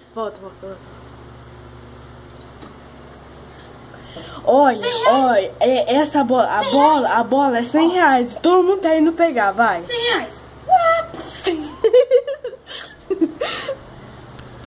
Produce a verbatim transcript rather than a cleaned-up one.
Volta, volta, volta. Olha, olha, é, essa bola, a bola, a bola é cem reais. Todo mundo tá indo pegar, vai. cem reais.